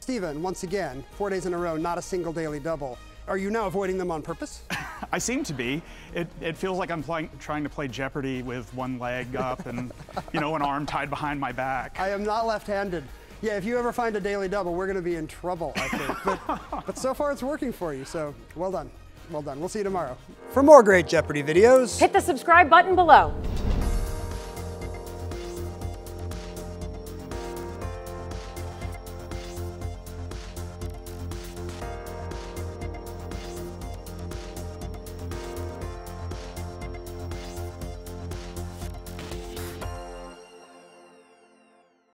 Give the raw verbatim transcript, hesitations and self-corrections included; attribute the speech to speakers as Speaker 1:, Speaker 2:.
Speaker 1: Stephen, once again, four days in a row, not a single daily double. Are you now avoiding them on purpose?
Speaker 2: I seem to be. It, it feels like I'm playing, trying to play Jeopardy with one leg up and, you know, an arm tied behind my back.
Speaker 1: I am not left-handed. Yeah, if you ever find a daily double, we're going to be in trouble, I think. But, but so far it's working for you, so well done. Well done. We'll see you tomorrow. For more great Jeopardy videos,
Speaker 3: hit the subscribe button below.